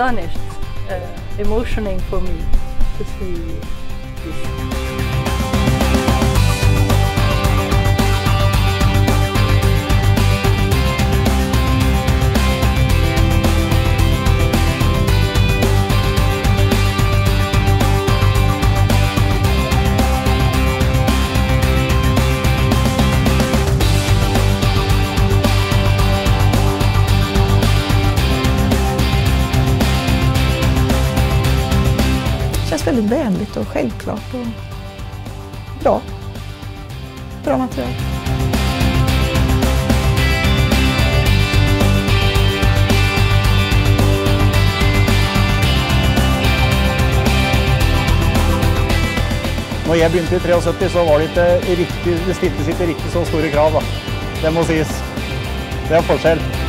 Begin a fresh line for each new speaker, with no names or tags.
astonished, emotioning for me to see this.
Det känns väldigt vänligt och självklart och bra. Bra material.
Når jeg begynte i 73 så var det ikke riktig, det stiltes ikke riktig så store krav da. Det må sies. Det er forskjell.